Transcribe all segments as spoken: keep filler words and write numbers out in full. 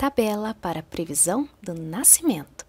tabela para previsão do nascimento.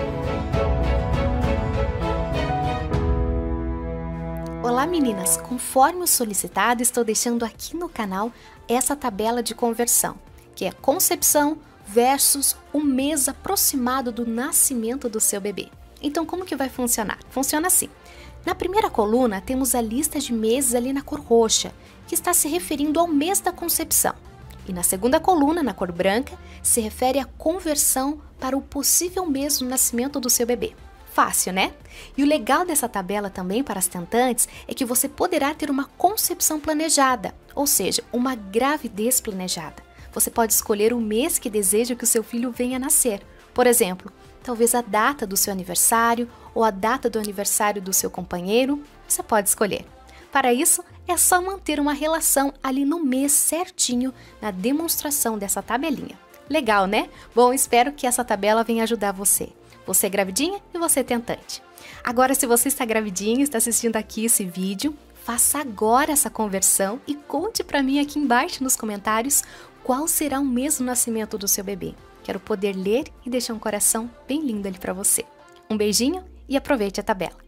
Olá meninas, conforme o solicitado, estou deixando aqui no canal essa tabela de conversão, que é concepção versus o mês aproximado do nascimento do seu bebê. Então como que vai funcionar? Funciona assim. Na primeira coluna temos a lista de meses ali na cor roxa, que está se referindo ao mês da concepção. E na segunda coluna, na cor branca, se refere à conversão para o possível mês do nascimento do seu bebê. Fácil, né? E o legal dessa tabela também para as tentantes é que você poderá ter uma concepção planejada, ou seja, uma gravidez planejada. Você pode escolher o mês que deseja que o seu filho venha a nascer. Por exemplo, talvez a data do seu aniversário ou a data do aniversário do seu companheiro, você pode escolher. Para isso, é só manter uma relação ali no mês certinho na demonstração dessa tabelinha. Legal, né? Bom, espero que essa tabela venha ajudar você. Você é gravidinha e você é tentante. Agora, se você está gravidinha e está assistindo aqui esse vídeo, faça agora essa conversão e conte para mim aqui embaixo nos comentários qual será o mês do nascimento do seu bebê. Quero poder ler e deixar um coração bem lindo ali para você. Um beijinho e aproveite a tabela.